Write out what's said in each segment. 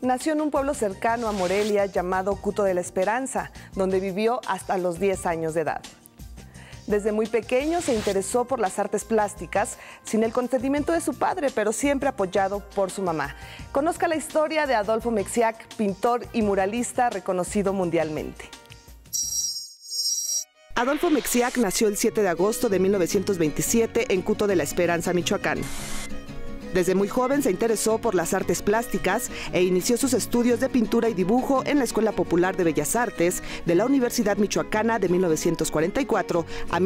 nació en un pueblo cercano a Morelia llamado Cuto de la Esperanza, donde vivió hasta los 10 años de edad. Desde muy pequeño se interesó por las artes plásticas, sin el consentimiento de su padre, pero siempre apoyado por su mamá. Conozca la historia de Adolfo Mexiac, pintor y muralista reconocido mundialmente. Adolfo Mexiac nació el 7 de agosto de 1927 en Cuto de la Esperanza, Michoacán. Desde muy joven se interesó por las artes plásticas e inició sus estudios de pintura y dibujo en la Escuela Popular de Bellas Artes de la Universidad Michoacana de 1944 a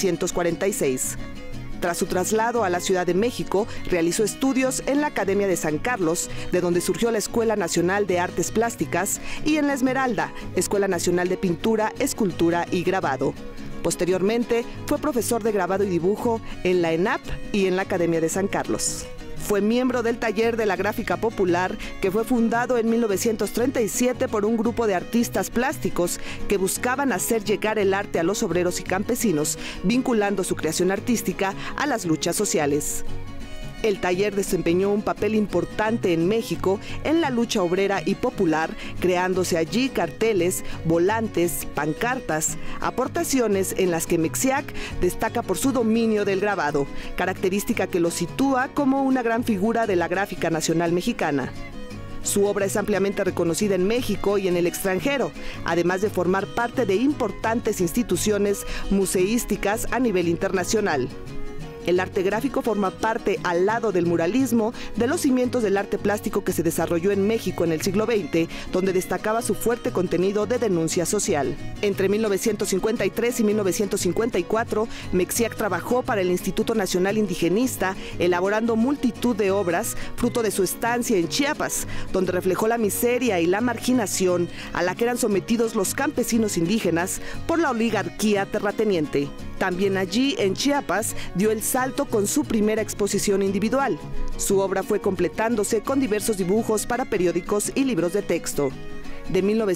1946. Tras su traslado a la Ciudad de México, realizó estudios en la Academia de San Carlos, de donde surgió la Escuela Nacional de Artes Plásticas, y en la Esmeralda, Escuela Nacional de Pintura, Escultura y Grabado. Posteriormente, fue profesor de grabado y dibujo en la ENAP y en la Academia de San Carlos. Fue miembro del Taller de la Gráfica Popular, que fue fundado en 1937 por un grupo de artistas plásticos que buscaban hacer llegar el arte a los obreros y campesinos, vinculando su creación artística a las luchas sociales. El taller desempeñó un papel importante en México en la lucha obrera y popular, creándose allí carteles, volantes, pancartas, aportaciones en las que Mexiac destaca por su dominio del grabado, característica que lo sitúa como una gran figura de la gráfica nacional mexicana. Su obra es ampliamente reconocida en México y en el extranjero, además de formar parte de importantes instituciones museísticas a nivel internacional. El arte gráfico forma parte, al lado del muralismo, de los cimientos del arte plástico que se desarrolló en México en el siglo XX, donde destacaba su fuerte contenido de denuncia social. Entre 1953 y 1954, Mexiac trabajó para el Instituto Nacional Indigenista, elaborando multitud de obras, fruto de su estancia en Chiapas, donde reflejó la miseria y la marginación a la que eran sometidos los campesinos indígenas por la oligarquía terrateniente. También allí, en Chiapas, dio el salto con su primera exposición individual. Su obra fue completándose con diversos dibujos para periódicos y libros de texto. De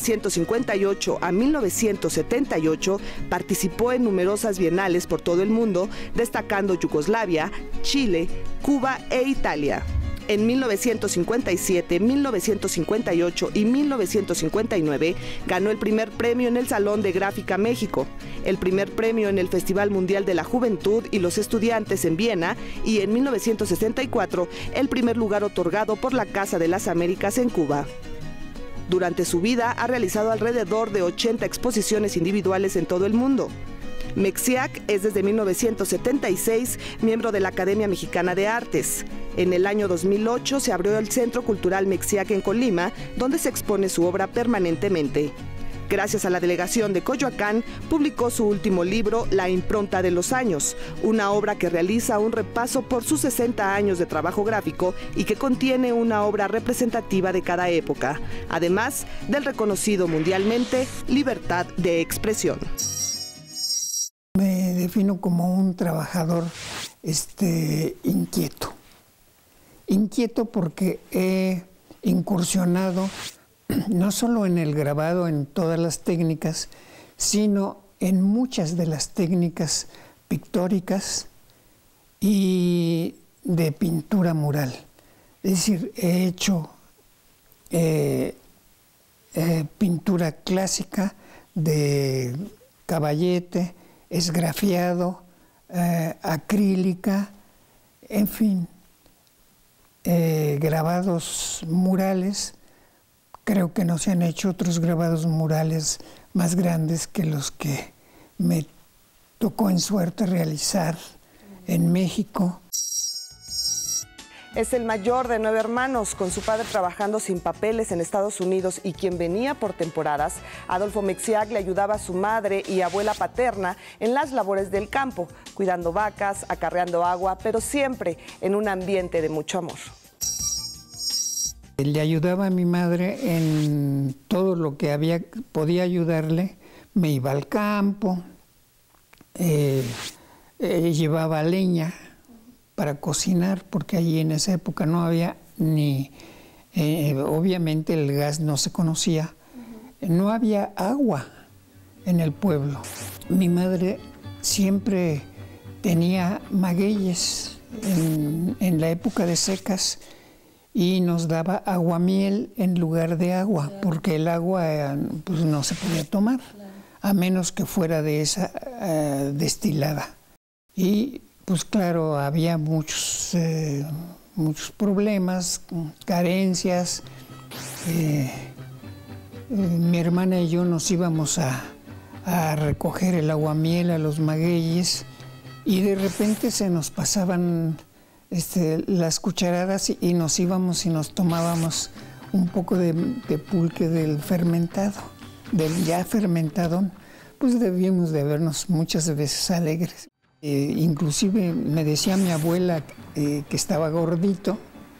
1958 a 1978 participó en numerosas bienales por todo el mundo, destacando Yugoslavia, Chile, Cuba e Italia. En 1957, 1958 y 1959 ganó el primer premio en el Salón de Gráfica México, el primer premio en el Festival Mundial de la Juventud y los Estudiantes en Viena y en 1964 el primer lugar otorgado por la Casa de las Américas en Cuba. Durante su vida ha realizado alrededor de 80 exposiciones individuales en todo el mundo. Mexiac es desde 1976 miembro de la Academia Mexicana de Artes. En el año 2008 se abrió el Centro Cultural Mexiac en Colima, donde se expone su obra permanentemente. Gracias a la delegación de Coyoacán, publicó su último libro, La Impronta de los Años, una obra que realiza un repaso por sus 60 años de trabajo gráfico y que contiene una obra representativa de cada época, además del reconocido mundialmente Libertad de Expresión. Me defino como un trabajador inquieto. Inquieto porque he incursionado no solo en el grabado, en todas las técnicas, sino en muchas de las técnicas pictóricas y de pintura mural. Es decir, he hecho pintura clásica de caballete, esgrafiado, acrílica, en fin, grabados murales. Creo que no se han hecho otros grabados murales más grandes que los que me tocó en suerte realizar en México. Es el mayor de 9 hermanos, con su padre trabajando sin papeles en Estados Unidos y quien venía por temporadas. Adolfo Mexiac le ayudaba a su madre y abuela paterna en las labores del campo, cuidando vacas, acarreando agua, pero siempre en un ambiente de mucho amor. Le ayudaba a mi madre en todo lo que podía ayudarle. Me iba al campo, llevaba leña para cocinar, porque allí en esa época no había ni, obviamente el gas no se conocía, no había agua en el pueblo. Mi madre siempre tenía magueyes en la época de secas y nos daba aguamiel en lugar de agua, porque el agua pues, no se podía tomar, a menos que fuera de esa destilada. Y pues claro, había muchos problemas, carencias. Mi hermana y yo nos íbamos a recoger el aguamiel a los magueyes y de repente se nos pasaban las cucharadas y nos íbamos y nos tomábamos un poco de pulque del fermentado, del ya fermentado. Pues debíamos de vernos muchas veces alegres. Inclusive me decía mi abuela que estaba gordito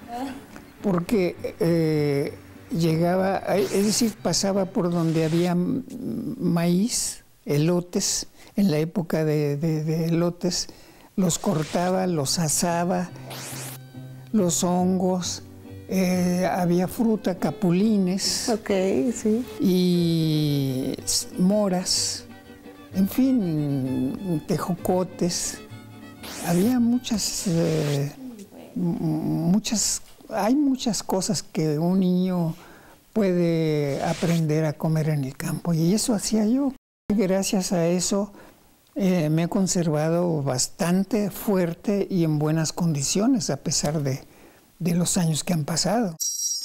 porque llegaba, es decir, pasaba por donde había maíz, elotes, en la época de elotes, los cortaba, los asaba, los hongos, había fruta, capulines, sí. Y moras, en fin, tejocotes. Había hay muchas cosas que un niño puede aprender a comer en el campo y eso hacía yo. Gracias a eso me he conservado bastante fuerte y en buenas condiciones a pesar de los años que han pasado.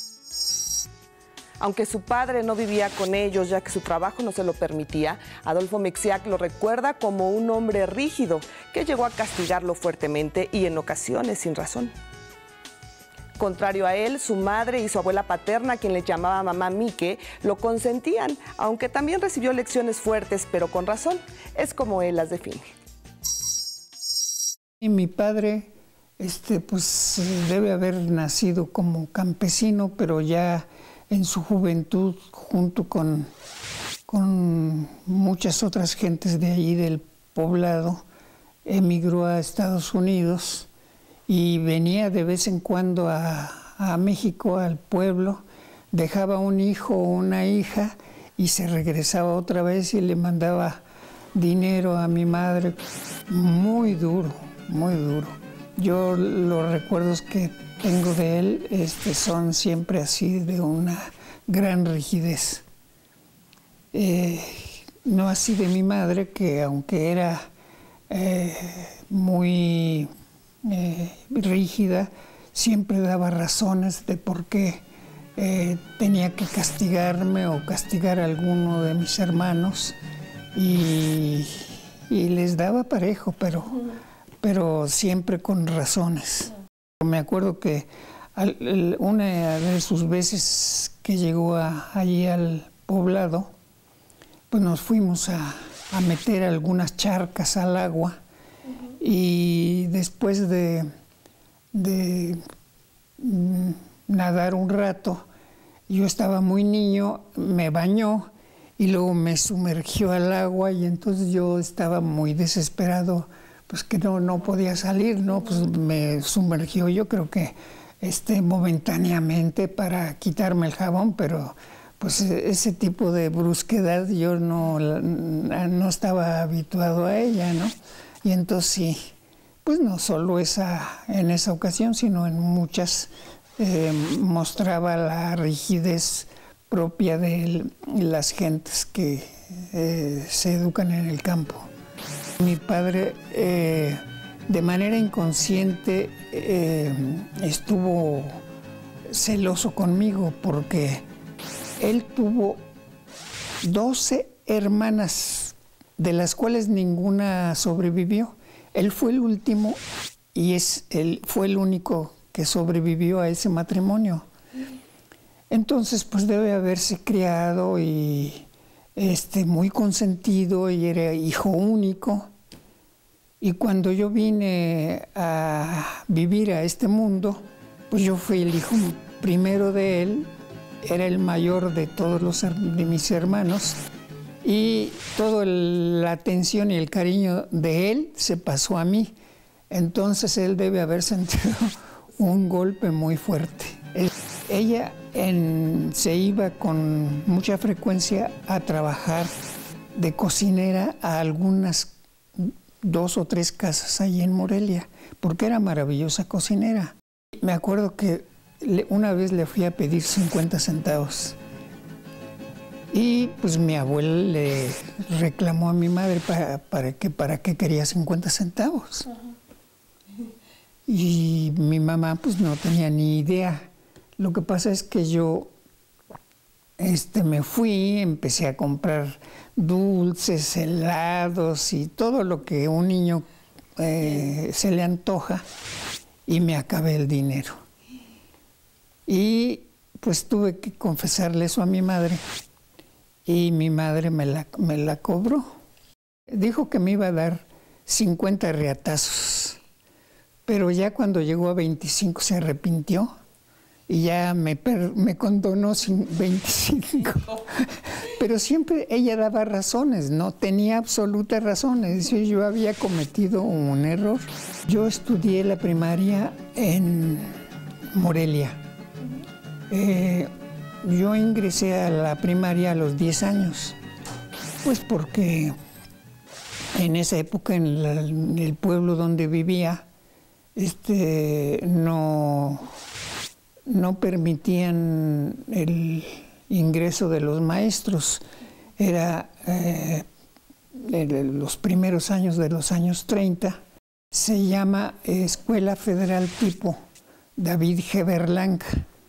Aunque su padre no vivía con ellos ya que su trabajo no se lo permitía, Adolfo Mexiac lo recuerda como un hombre rígido que llegó a castigarlo fuertemente y en ocasiones sin razón. Contrario a él, su madre y su abuela paterna, quien le llamaba mamá Mique, lo consentían, aunque también recibió lecciones fuertes, pero con razón. Es como él las define. Y mi padre, pues debe haber nacido como campesino, pero ya en su juventud, junto con muchas otras gentes de allí del poblado, emigró a Estados Unidos y venía de vez en cuando a México, al pueblo, dejaba un hijo o una hija y se regresaba otra vez y le mandaba dinero a mi madre. Muy duro, muy duro. Yo los recuerdos que tengo de él son siempre así de una gran rigidez. No así de mi madre, que aunque era muy rígida, siempre daba razones de por qué tenía que castigarme o castigar a alguno de mis hermanos y les daba parejo, pero siempre con razones. Me acuerdo que una de sus veces que llegó allí al poblado, pues nos fuimos a meter algunas charcas al agua y después de nadar un rato, yo estaba muy niño, me bañó y luego me sumergió al agua y entonces yo estaba muy desesperado, pues que no podía salir, ¿no? Pues me sumergió, yo creo que momentáneamente para quitarme el jabón, pero pues ese tipo de brusquedad yo no estaba habituado a ella, ¿no? Y entonces sí, pues no solo en esa ocasión, sino en muchas, mostraba la rigidez propia de las gentes que se educan en el campo. Mi padre, de manera inconsciente, estuvo celoso conmigo porque él tuvo 12 hermanas, de las cuales ninguna sobrevivió. Él fue el último y él fue el único que sobrevivió a ese matrimonio. Entonces, pues debe haberse criado y muy consentido y era hijo único. Y cuando yo vine a vivir a este mundo, pues yo fui el hijo primero de él, era el mayor de todos de mis hermanos, y toda la atención y el cariño de él se pasó a mí. Entonces él debe haber sentido un golpe muy fuerte. Ella se iba con mucha frecuencia a trabajar de cocinera a algunas 2 o 3 casas allí en Morelia, porque era maravillosa cocinera. Me acuerdo que una vez le fui a pedir 50 centavos. Y pues mi abuela le reclamó a mi madre para qué quería 50 centavos. Y mi mamá pues no tenía ni idea. Lo que pasa es que yo me fui, empecé a comprar dulces, helados y todo lo que a un niño se le antoja, y me acabé el dinero. Y pues tuve que confesarle eso a mi madre, y mi madre me la cobró. Dijo que me iba a dar 50 reatazos, pero ya cuando llegó a 25 se arrepintió y ya me condonó 25. Pero siempre ella daba razones, no tenía absolutas razones. Dice, yo había cometido un error. Yo estudié la primaria en Morelia. Yo ingresé a la primaria a los 10 años, pues porque en esa época en el pueblo donde vivía no permitían el ingreso de los maestros. Era los primeros años de los años 30. Se llama Escuela Federal Tipo David G. Berlanga.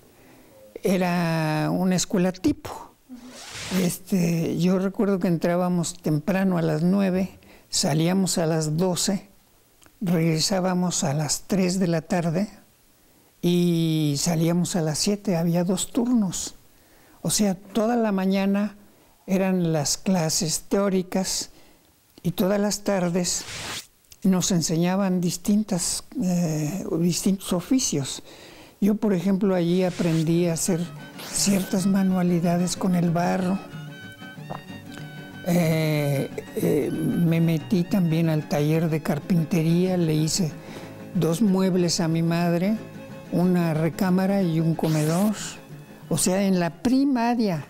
Era una escuela tipo. Yo recuerdo que entrábamos temprano a las 9, salíamos a las 12, regresábamos a las 3 de la tarde y salíamos a las 7, había 2 turnos. O sea, toda la mañana eran las clases teóricas y todas las tardes nos enseñaban distintos oficios. Yo, por ejemplo, allí aprendí a hacer ciertas manualidades con el barro. Me metí también al taller de carpintería, le hice 2 muebles a mi madre, una recámara y un comedor. O sea, en la primaria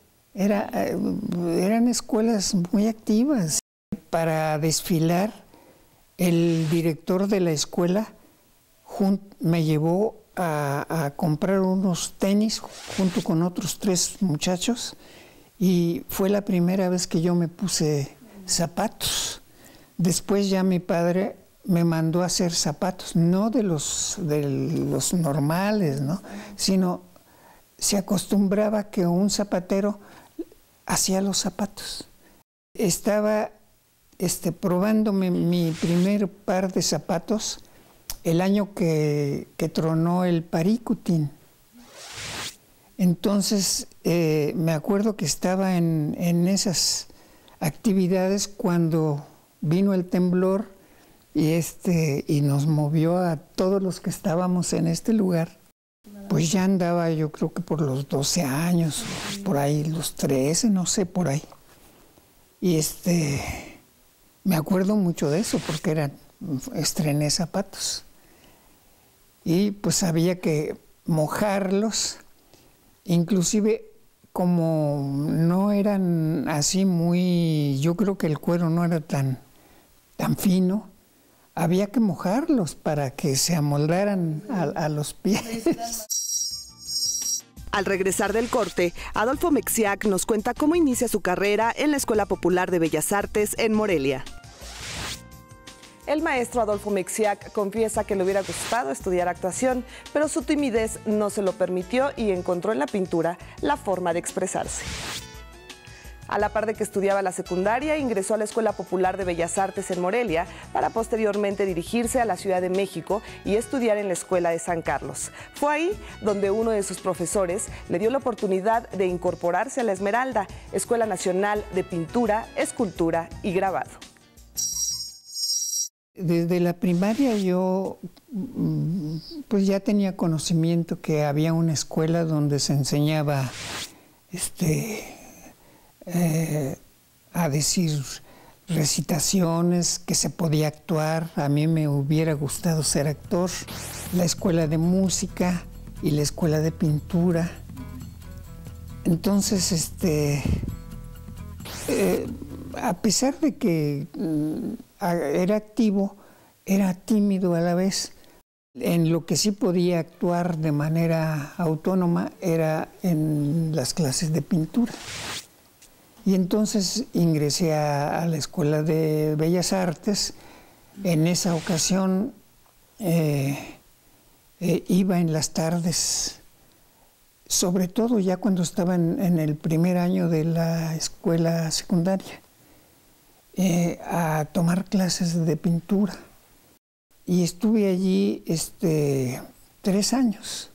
eran escuelas muy activas. Para desfilar, el director de la escuela me llevó a comprar unos tenis junto con otros 3 muchachos, y fue la primera vez que yo me puse zapatos. Después ya mi padre me mandó a hacer zapatos, no de los normales, ¿no? Sino se acostumbraba que un zapatero hacía los zapatos. Estaba probándome mi primer par de zapatos el año que tronó el Paricutín. Entonces, me acuerdo que estaba en esas actividades cuando vino el temblor y nos movió a todos los que estábamos en este lugar. Pues ya andaba yo creo que por los 12 años, por ahí los 13, no sé, por ahí. Y me acuerdo mucho de eso porque estrené zapatos. Y pues había que mojarlos, inclusive como no eran así muy, yo creo que el cuero no era tan fino, había que mojarlos para que se amoldaran a los pies. Al regresar del corte, Adolfo Mexiac nos cuenta cómo inicia su carrera en la Escuela Popular de Bellas Artes en Morelia. El maestro Adolfo Mexiac confiesa que le hubiera gustado estudiar actuación, pero su timidez no se lo permitió y encontró en la pintura la forma de expresarse. A la par de que estudiaba la secundaria, ingresó a la Escuela Popular de Bellas Artes en Morelia para posteriormente dirigirse a la Ciudad de México y estudiar en la Escuela de San Carlos. Fue ahí donde uno de sus profesores le dio la oportunidad de incorporarse a la Esmeralda, Escuela Nacional de Pintura, Escultura y Grabado. Desde la primaria yo pues ya tenía conocimiento que había una escuela donde se enseñaba a decir recitaciones, que se podía actuar. A mí me hubiera gustado ser actor. La escuela de música y la escuela de pintura. Entonces, a pesar de que era activo, era tímido a la vez. En lo que sí podía actuar de manera autónoma era en las clases de pintura. Y entonces ingresé a la Escuela de Bellas Artes. En esa ocasión iba en las tardes, sobre todo ya cuando estaba en el primer año de la escuela secundaria, a tomar clases de pintura. Y estuve allí 3 años.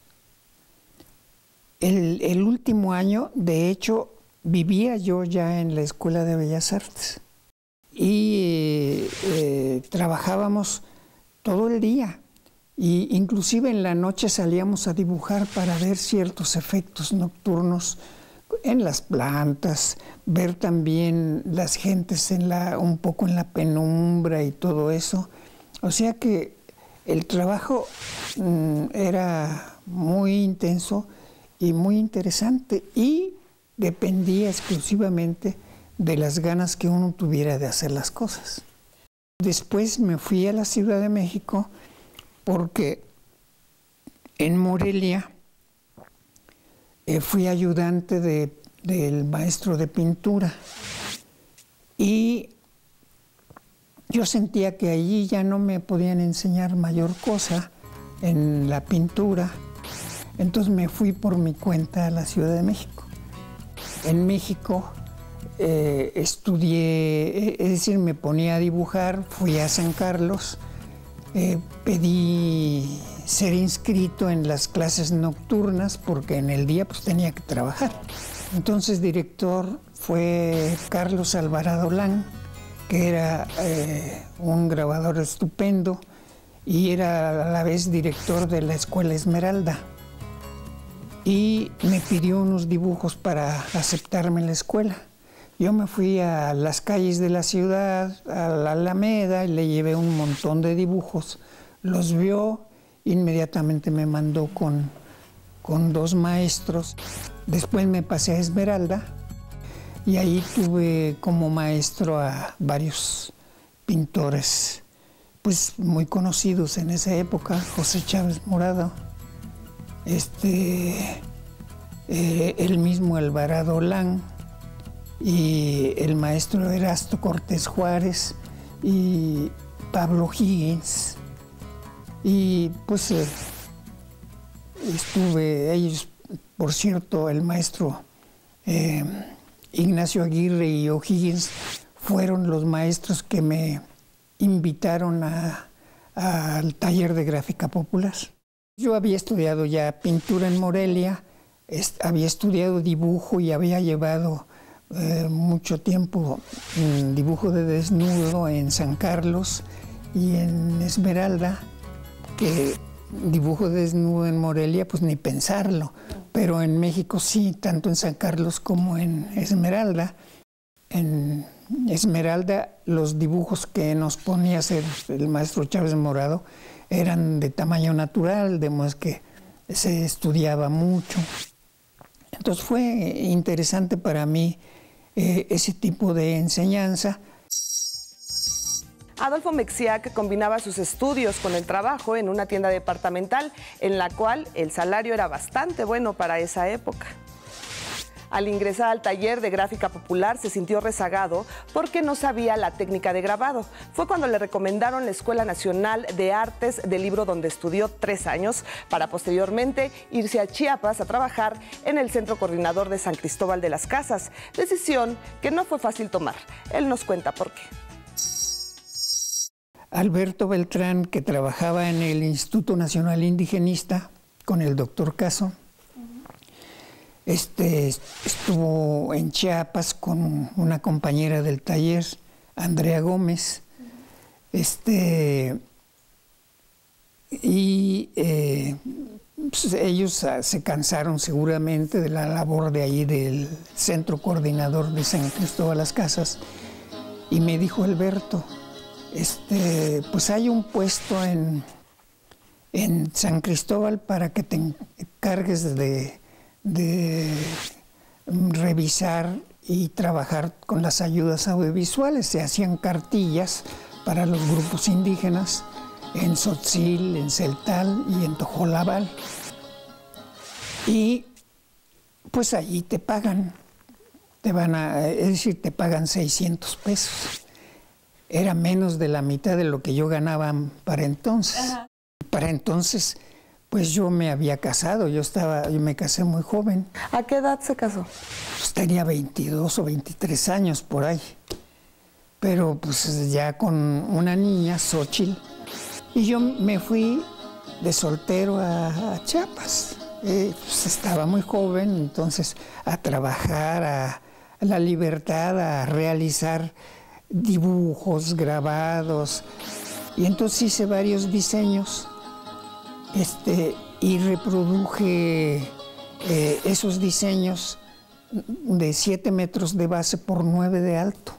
El último año, de hecho, vivía yo ya en la Escuela de Bellas Artes. Y trabajábamos todo el día. Y inclusive en la noche salíamos a dibujar para ver ciertos efectos nocturnos en las plantas, ver también las gentes un poco en la penumbra y todo eso. O sea que el trabajo era muy intenso y muy interesante y dependía exclusivamente de las ganas que uno tuviera de hacer las cosas. Después me fui a la Ciudad de México porque en Morelia fui ayudante del maestro de pintura y yo sentía que allí ya no me podían enseñar mayor cosa en la pintura, entonces me fui por mi cuenta a la Ciudad de México. En México estudié, es decir, me ponía a dibujar, fui a San Carlos, pedí ser inscrito en las clases nocturnas porque en el día pues tenía que trabajar. Entonces director fue Carlos Alvarado Lang, que era un grabador estupendo y era a la vez director de la Escuela Esmeralda. Y me pidió unos dibujos para aceptarme en la escuela. Yo me fui a las calles de la ciudad, a la Alameda, y le llevé un montón de dibujos. Los vio, inmediatamente me mandó con 2 maestros. Después me pasé a Esmeralda y ahí tuve como maestro a varios pintores pues muy conocidos en esa época, José Chávez Morado, el mismo Alvarado Lang y el maestro Erasto Cortés Juárez y Pablo Higgins. Y pues ellos, por cierto, el maestro Ignacio Aguirre y O'Higgins fueron los maestros que me invitaron al taller de gráfica popular. Yo había estudiado ya pintura en Morelia, había estudiado dibujo y había llevado mucho tiempo dibujo de desnudo en San Carlos y en Esmeralda, que dibujo de desnudo en Morelia, pues ni pensarlo, pero en México sí, tanto en San Carlos como en Esmeralda. En Esmeralda los dibujos que nos ponía a hacer el maestro Chávez Morado eran de tamaño natural, de modo que se estudiaba mucho. Entonces fue interesante para mí ese tipo de enseñanza. Adolfo Mexiac combinaba sus estudios con el trabajo en una tienda departamental, en la cual el salario era bastante bueno para esa época. Al ingresar al taller de gráfica popular se sintió rezagado porque no sabía la técnica de grabado. Fue cuando le recomendaron la Escuela Nacional de Artes del Libro, donde estudió 3 años, para posteriormente irse a Chiapas a trabajar en el Centro Coordinador de San Cristóbal de las Casas. Decisión que no fue fácil tomar. Él nos cuenta por qué. Alberto Beltrán, que trabajaba en el Instituto Nacional Indigenista con el doctor Caso, estuvo en Chiapas con una compañera del taller, Andrea Gómez, pues ellos se cansaron seguramente de la labor de ahí del Centro Coordinador de San Cristóbal de las Casas, y me dijo Alberto, pues hay un puesto en San Cristóbal para que te encargues de revisar y trabajar con las ayudas audiovisuales. Se hacían cartillas para los grupos indígenas en Tzotzil, en Celtal y en Tojolabal. Y pues allí te pagan, es decir, te pagan 600 pesos. Era menos de la mitad de lo que yo ganaba para entonces. Ajá. Para entonces, pues yo me había casado, yo me casé muy joven. ¿A qué edad se casó? Pues tenía 22 o 23 años por ahí. Pero pues ya con una niña, Xochitl. Y yo me fui de soltero a Chiapas. Pues estaba muy joven, entonces a trabajar, a la libertad, a realizar dibujos, grabados. Y entonces hice varios diseños y reproduje esos diseños de 7 metros de base por 9 de alto.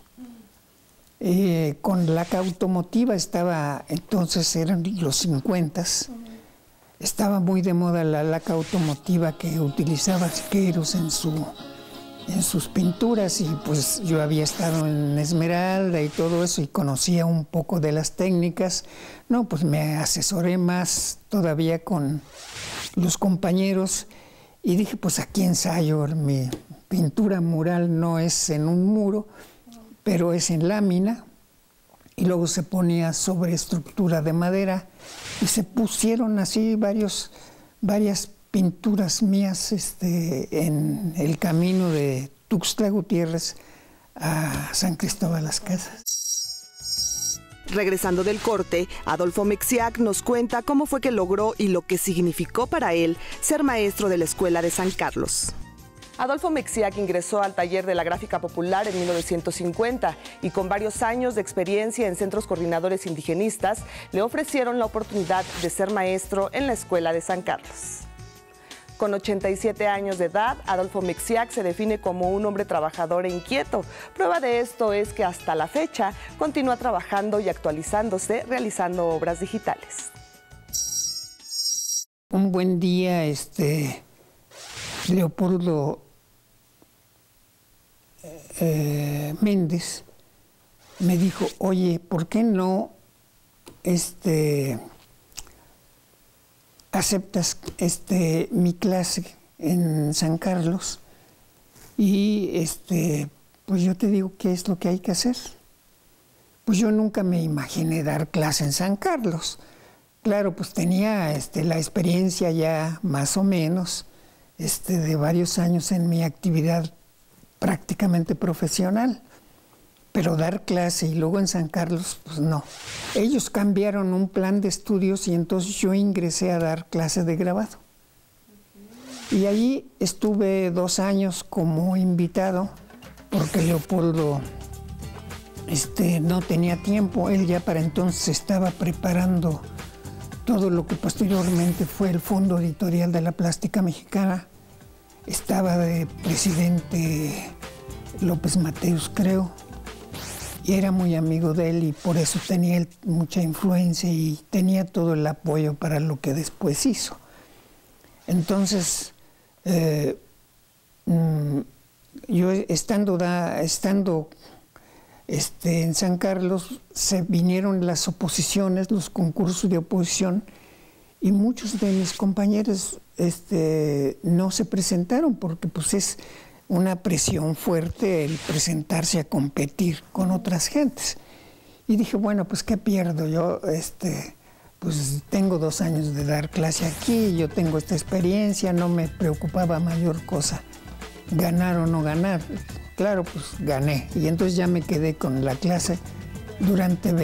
Con laca automotiva entonces eran los 50s. Estaba muy de moda la laca automotiva que utilizaba Siqueiros en sus pinturas, y pues yo había estado en Esmeralda y todo eso y conocía un poco de las técnicas. No, pues me asesoré más todavía con los compañeros y dije, pues aquí ensayo. Mi pintura mural no es en un muro, pero es en lámina, y luego se ponía sobre estructura de madera y se pusieron así varias pinturas mías en el camino de Tuxtla Gutiérrez a San Cristóbal Las Casas. Regresando del corte, Adolfo Mexiac nos cuenta cómo fue que logró y lo que significó para él ser maestro de la Escuela de San Carlos. Adolfo Mexiac ingresó al taller de la gráfica popular en 1950 y con varios años de experiencia en centros coordinadores indigenistas le ofrecieron la oportunidad de ser maestro en la Escuela de San Carlos. Con 87 años de edad, Adolfo Mexiac se define como un hombre trabajador e inquieto. Prueba de esto es que hasta la fecha continúa trabajando y actualizándose, realizando obras digitales. Un buen día, Leopoldo Méndez me dijo, oye, ¿por qué no aceptas mi clase en San Carlos? Y pues yo te digo qué es lo que hay que hacer. Pues yo nunca me imaginé dar clase en San Carlos. Claro, pues tenía la experiencia ya más o menos de varios años en mi actividad prácticamente profesional, pero dar clase y luego en San Carlos, pues no. Ellos cambiaron un plan de estudios y entonces yo ingresé a dar clases de grabado. Y allí estuve 2 años como invitado, porque Leopoldo no tenía tiempo. Él ya para entonces estaba preparando todo lo que posteriormente fue el Fondo Editorial de la Plástica Mexicana. Estaba de presidente López Mateos, creo, y era muy amigo de él y por eso tenía él mucha influencia y tenía todo el apoyo para lo que después hizo. Entonces, yo estando en San Carlos, se vinieron las oposiciones, los concursos de oposición, y muchos de mis compañeros no se presentaron porque pues es una presión fuerte el presentarse a competir con otras gentes. Y dije, bueno, pues ¿qué pierdo? Yo pues tengo 2 años de dar clase aquí, yo tengo esta experiencia, no me preocupaba mayor cosa ganar o no ganar. Claro, pues gané. Y entonces ya me quedé con la clase durante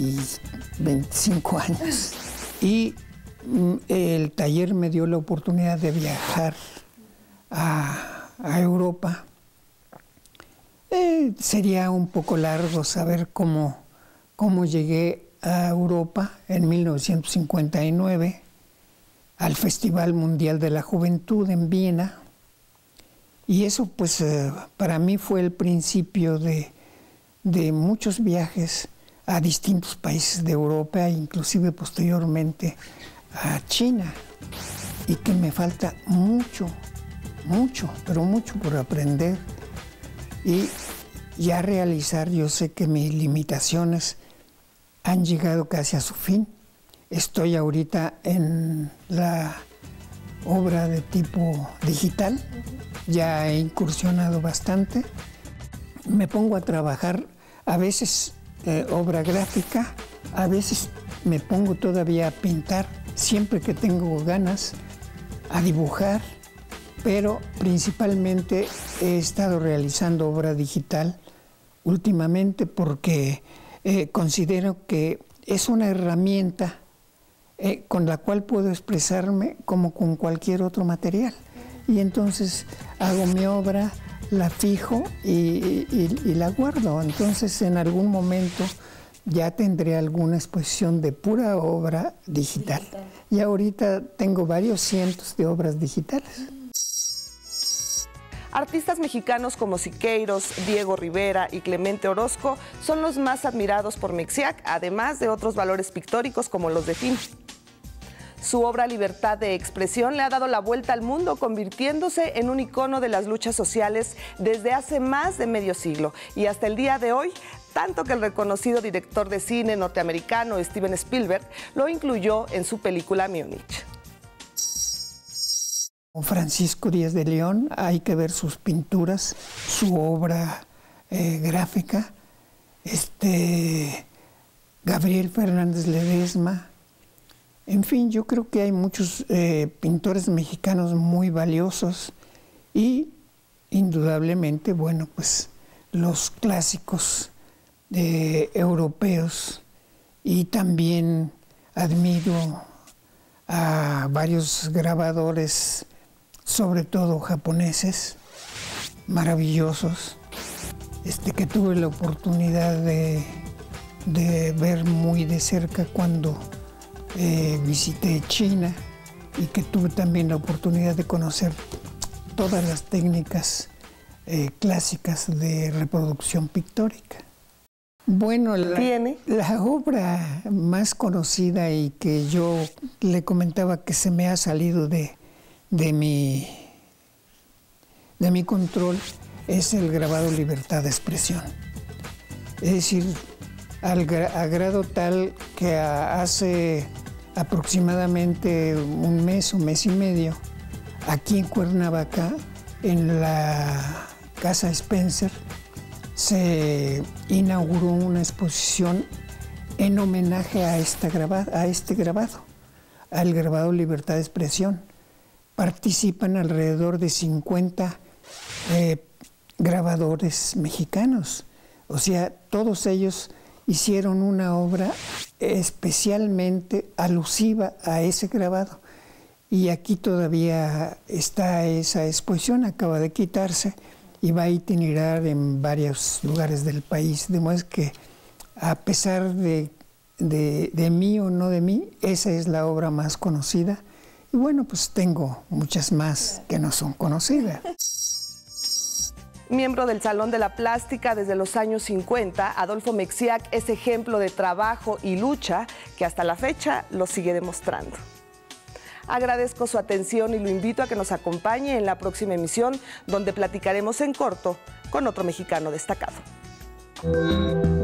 25 años. Y el taller me dio la oportunidad de viajar a Europa. Sería un poco largo saber cómo llegué a Europa en 1959 al Festival Mundial de la Juventud en Viena. Y eso pues para mí fue el principio de muchos viajes a distintos países de Europa, inclusive posteriormente a China, y que me falta mucho, pero mucho por aprender y ya realizar. Yo sé que mis limitaciones han llegado casi a su fin, Estoy ahorita en la obra de tipo digital, ya he incursionado bastante. Me pongo a trabajar, a veces obra gráfica, a veces me pongo todavía a pintar, siempre que tengo ganas, a dibujar, pero principalmente he estado realizando obra digital últimamente porque considero que es una herramienta con la cual puedo expresarme como con cualquier otro material. Y entonces hago mi obra, la fijo y la guardo. Entonces en algún momento ya tendré alguna exposición de pura obra digital. Y ahorita tengo varios cientos de obras digitales. Artistas mexicanos como Siqueiros, Diego Rivera y Clemente Orozco son los más admirados por Mexiac, además de otros valores pictóricos como los de Finn. Su obra Libertad de Expresión le ha dado la vuelta al mundo, convirtiéndose en un icono de las luchas sociales desde hace más de medio siglo y hasta el día de hoy, tanto que el reconocido director de cine norteamericano Steven Spielberg lo incluyó en su película Múnich. Francisco Díaz de León, hay que ver sus pinturas, su obra gráfica, Gabriel Fernández Ledesma. En fin, yo creo que hay muchos pintores mexicanos muy valiosos y indudablemente, bueno, pues los clásicos europeos, y también admiro a varios grabadores, sobre todo japoneses, maravillosos, que tuve la oportunidad de ver muy de cerca cuando visité China, y que tuve también la oportunidad de conocer todas las técnicas clásicas de reproducción pictórica. Bueno, la obra más conocida y que yo le comentaba que se me ha salido de mi control es el grabado Libertad de Expresión. Es decir, a grado tal que hace aproximadamente un mes y medio, aquí en Cuernavaca, en la Casa Spencer, se inauguró una exposición en homenaje a este grabado, al grabado Libertad de Expresión. Participan alrededor de 50 grabadores mexicanos. O sea, todos ellos hicieron una obra especialmente alusiva a ese grabado. Y aquí todavía está esa exposición, acaba de quitarse y va a itinerar en varios lugares del país. De modo que, a pesar de mí o no de mí, esa es la obra más conocida. Y bueno, pues tengo muchas más que no son conocidas. Miembro del Salón de la Plástica desde los años 50, Adolfo Mexiac es ejemplo de trabajo y lucha que hasta la fecha lo sigue demostrando. Agradezco su atención y lo invito a que nos acompañe en la próxima emisión, donde platicaremos en corto con otro mexicano destacado.